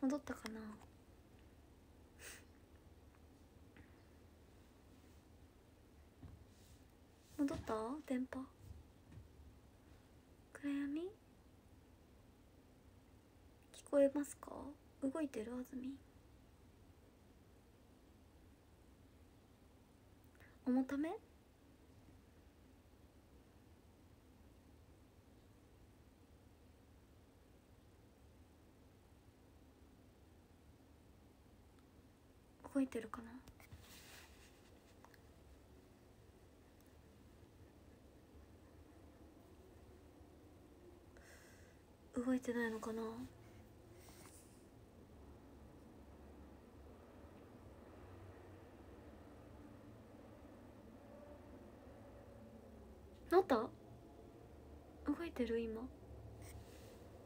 戻ったかな。戻った？電波暗闇聞こえますか？動いてる？あずみ重ため？動いてるかな。動いてないのかな。なった？動いてる今。